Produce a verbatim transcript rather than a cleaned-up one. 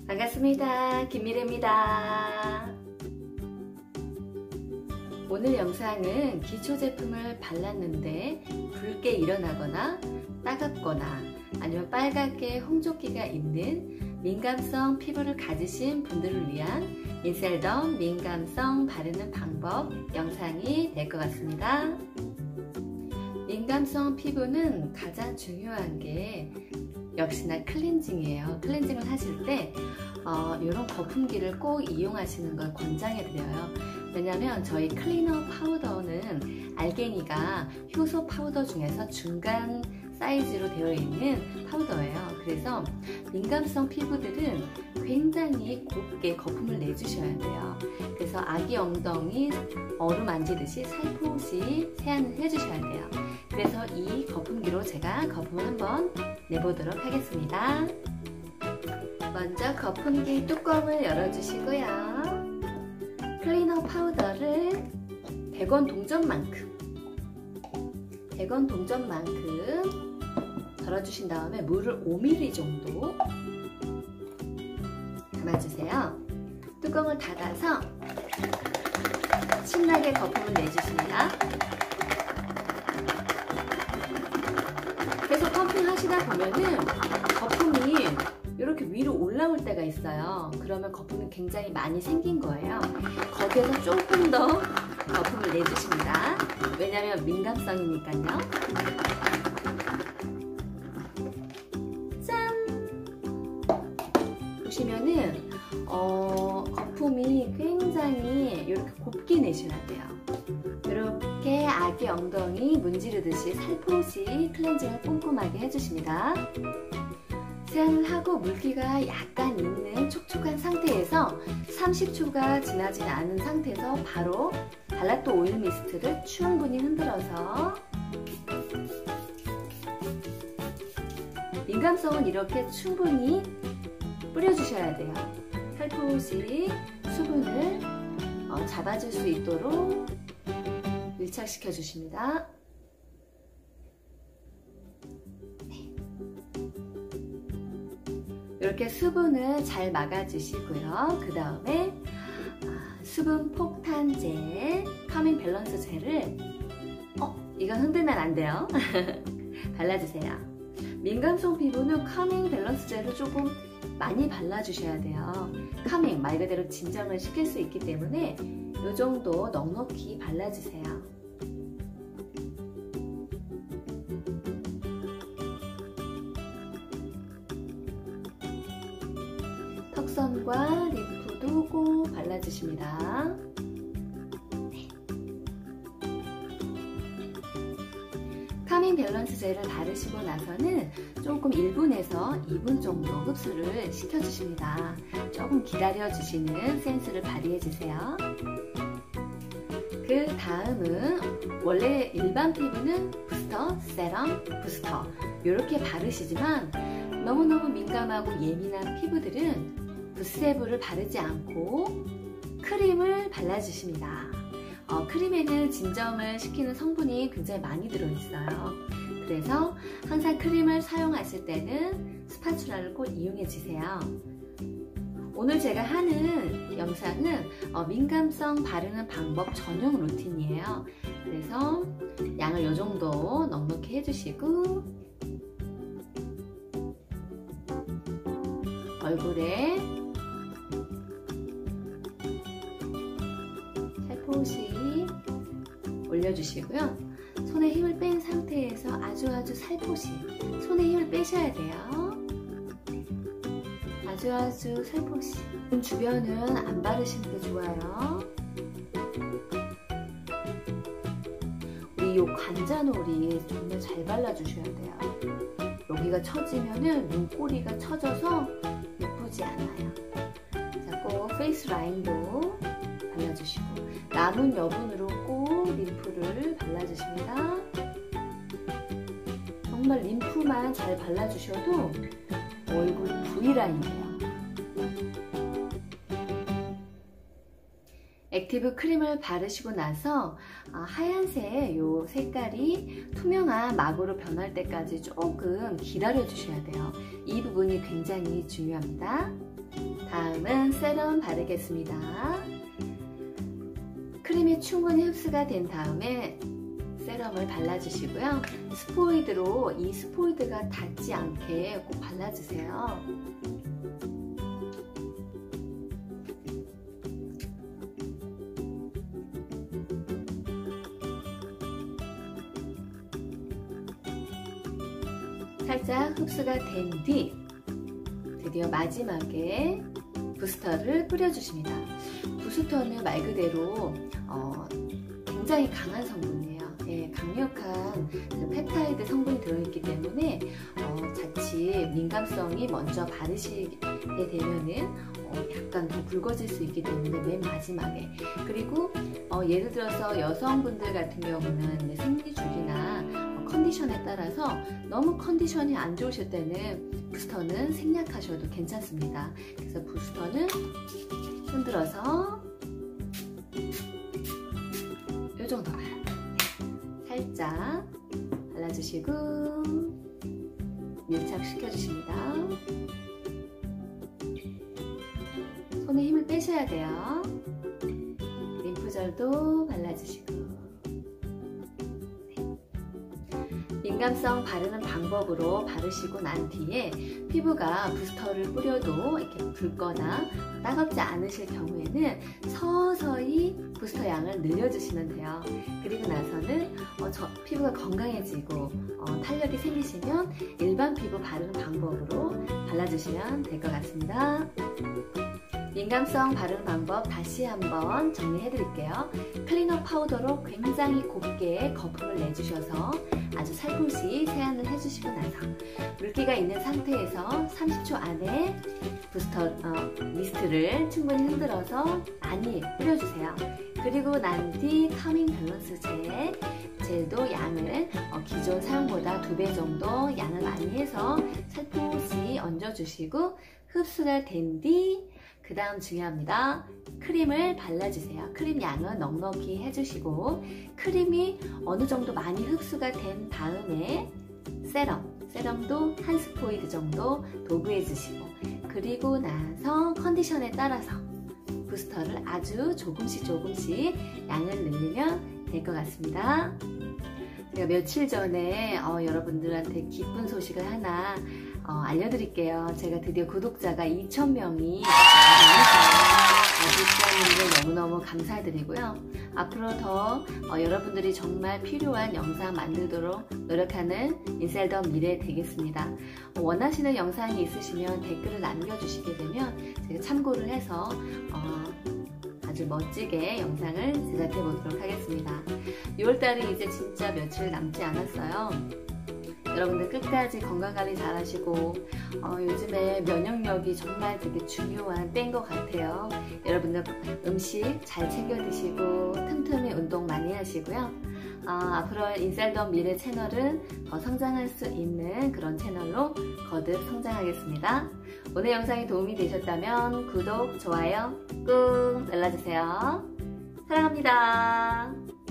반갑습니다. 김미래입니다. 오늘 영상은 기초 제품을 발랐는데 붉게 일어나거나 따갑거나 아니면 빨갛게 홍조기가 있는 민감성 피부를 가지신 분들을 위한 인셀덤 민감성 바르는 방법 영상이 될 것 같습니다. 민감성 피부는 가장 중요한 게 역시나 클렌징이에요. 클렌징을 하실 때 어, 이런 거품기를 꼭 이용하시는 걸 권장해 드려요. 왜냐면 저희 클리너 파우더는 알갱이가 효소 파우더 중에서 중간 사이즈로 되어 있는 파우더예요. 그래서 민감성 피부들은 굉장히 곱게 거품을 내주셔야 돼요. 그래서 아기 엉덩이 어루만지듯이 살포시 세안을 해주셔야 돼요. 그래서 이 거품기로 제가 거품을 한번 내보도록 하겠습니다. 먼저 거품기 뚜껑을 열어주시고요. 클리너 파우더를 백 원 동전만큼 백 원 동전만큼 덜어주신 다음에 물을 오 밀리리터 정도 담아주세요. 뚜껑을 닫아서 신나게 거품을 내주십니다. 계속 펌핑 하시다 보면은 거품이 이렇게 위로 올라올 때가 있어요. 그러면 거품이 굉장히 많이 생긴 거예요. 거기에서 조금 더 거품을 내주십니다. 왜냐면 민감성이니까요. 짠! 보시면은 어, 거품이 굉장히 이렇게 곱게 내셔야 돼요. 이렇게 아기 엉덩이 문지르듯이 살포시 클렌징을 꼼꼼하게 해주십니다. 세안을 하고 물기가 약간 있는 촉촉한 상태에서 삼십 초가 지나지 않은 상태에서 바로 발라또 오일 미스트를 충분히 흔들어서 민감성은 이렇게 충분히 뿌려주셔야 돼요. 살포시 수분을 잡아줄 수 있도록 밀착시켜 주십니다. 이렇게 수분을 잘 막아주시고요. 그 다음에 수분 폭탄제, 카밍 밸런스 젤을 어? 이건 흔들면 안 돼요. 발라주세요. 민감성 피부는 카밍 밸런스 젤을 조금 많이 발라주셔야 돼요. 카밍, 말 그대로 진정을 시킬 수 있기 때문에 이 정도 넉넉히 발라주세요. 턱선과 림프도 꼭 발라주십니다. 네. 카밍 밸런스 젤을 바르시고 나서는 조금 일 분에서 이 분 정도 흡수를 시켜주십니다. 조금 기다려주시는 센스를 발휘해주세요. 그 다음은 원래 일반 피부는 부스터, 세럼, 부스터 이렇게 바르시지만 너무너무 민감하고 예민한 피부들은 부스에브를 바르지 않고 크림을 발라주십니다. 어, 크림에는 진정을 시키는 성분이 굉장히 많이 들어있어요. 그래서 항상 크림을 사용하실 때는 스파츌라를 꼭 이용해 주세요. 오늘 제가 하는 영상은 어, 민감성 바르는 방법 전용 루틴이에요. 그래서 양을 이 정도 넉넉히 해주시고 얼굴에 살포시 올려주시고요. 손에 힘을 뺀 상태에서 아주 아주 살포시 손에 힘을 빼셔야 돼요. 아주 아주 살포시. 주변은 안 바르시는 게 좋아요. 우리 요 관자놀이 정말 잘 발라주셔야 돼요. 여기가 처지면은 눈꼬리가 처져서 예쁘지 않아요. 자, 꼭 페이스 라인도 발라주시고 남은 여분으로 꼭 림프를 발라주십니다. 정말 림프만 잘 발라주셔도 얼굴 V라인이에요. 액티브 크림을 바르시고 나서 하얀색 요 색깔이 투명한 막으로 변할 때까지 조금 기다려 주셔야 돼요. 이 부분이 굉장히 중요합니다. 다음은 세럼 바르겠습니다. 크림이 충분히 흡수가 된 다음에 세럼을 발라주시고요. 스포이드로 이 스포이드가 닿지 않게 꼭 발라주세요. 살짝 흡수가 된 뒤 드디어 마지막에 부스터를 뿌려주십니다. 부스터는 말 그대로 어, 굉장히 강한 성분이에요. 네, 강력한 그 펩타이드 성분이 들어있기 때문에 어, 자칫 민감성이 먼저 바르시게 되면은 어, 약간 더 붉어질 수 있기 때문에 맨 마지막에, 그리고 어, 예를 들어서 여성분들 같은 경우는 생리줄이나 어, 컨디션에 따라서 너무 컨디션이 안 좋으실 때는 부스터는 생략하셔도 괜찮습니다. 그래서 부스터는 흔들어서 이 정도 봐요. 살짝 발라주시고 밀착시켜 주십니다. 손에 힘을 빼셔야 돼요. 림프젤도 발라주시고. 민감성 바르는 방법으로 바르시고 난 뒤에 피부가 부스터를 뿌려도 이렇게 붉거나 따갑지 않으실 경우에는 서서히 부스터 양을 늘려주시면 돼요. 그리고 나서는 어, 저, 피부가 건강해지고 어, 탄력이 생기시면 일반 피부 바르는 방법으로 발라주시면 될 것 같습니다. 민감성 바르는 방법 다시 한번 정리해 드릴게요. 클리너 파우더로 굉장히 곱게 거품을 내주셔서 아주 살포시 세안을 해주시고 나서 물기가 있는 상태에서 삼십 초 안에 부스터 어, 미스트를 충분히 흔들어서 많이 뿌려주세요. 그리고 난 뒤 카밍 밸런스 젤, 젤도 양을 어, 기존 사용보다 두 배 정도 양을 많이 해서 살포시 얹어주시고 흡수가 된 뒤 그 다음 중요합니다. 크림을 발라주세요. 크림 양은 넉넉히 해주시고 크림이 어느 정도 많이 흡수가 된 다음에 세럼, 세럼도 한 스포이드 정도 도구해 주시고, 그리고 나서 컨디션에 따라서 부스터를 아주 조금씩 조금씩 양을 늘리면 될 것 같습니다. 제가 며칠 전에 어, 여러분들한테 기쁜 소식을 하나 어, 알려드릴게요. 제가 드디어 구독자가 이천 명이 구독자님들 너무너무 감사드리고요. 앞으로 더 어, 여러분들이 정말 필요한 영상 만들도록 노력하는 인셀더 미래 되겠습니다. 어, 원하시는 영상이 있으시면 댓글을 남겨주시게 되면 제가 참고를 해서 어, 아주 멋지게 영상을 제작해 보도록 하겠습니다. 유월달이 이제 진짜 며칠 남지 않았어요. 여러분들 끝까지 건강관리 잘 하시고 어, 요즘에 면역력이 정말 되게 중요한 때인 것 같아요. 여러분들 음식 잘 챙겨 드시고 틈틈이 운동 많이 하시고요. 어, 앞으로 인셀더 미래 채널은 더 성장할 수 있는 그런 채널로 거듭 성장하겠습니다. 오늘 영상이 도움이 되셨다면 구독, 좋아요 꾹 눌러주세요. 사랑합니다.